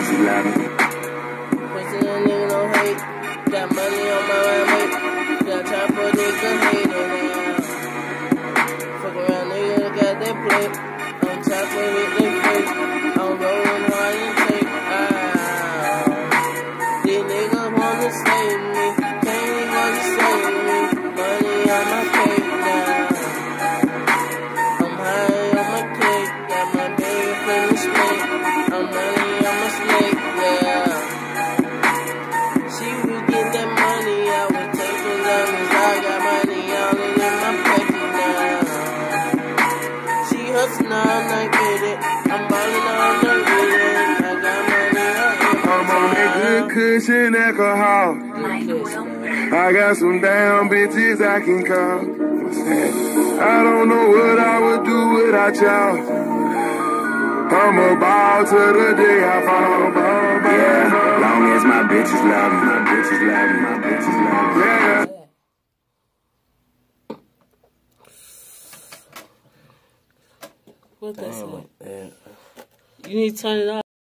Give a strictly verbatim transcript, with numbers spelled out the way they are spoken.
bitches love me. Pussy a nigga no hate. Got money on my right mate. Got time for a nigga hate on that. Fuck around nigga got that plate. On top of it, they fake. I'm rolling hard and take. Ah. These niggas wanna save me. Can't even save me. Money on my cake now. I'm high on my cake. Got my baby from the snake. I'm money on my snake, yeah. She was getting that money. I was taking diamonds. I got money all in my pocket now. She hustling all night with it. I'm balling all night with it. I got money all in my I'm on that good cushion alcohol. I got some damn bitches I can call. I don't know what I would do without y'all. I'm a ball to the day I fall, ball, ball. Yeah, long as my bitches love me, my bitches love me, my bitches love me. Yeah. What that say? You need to turn it off.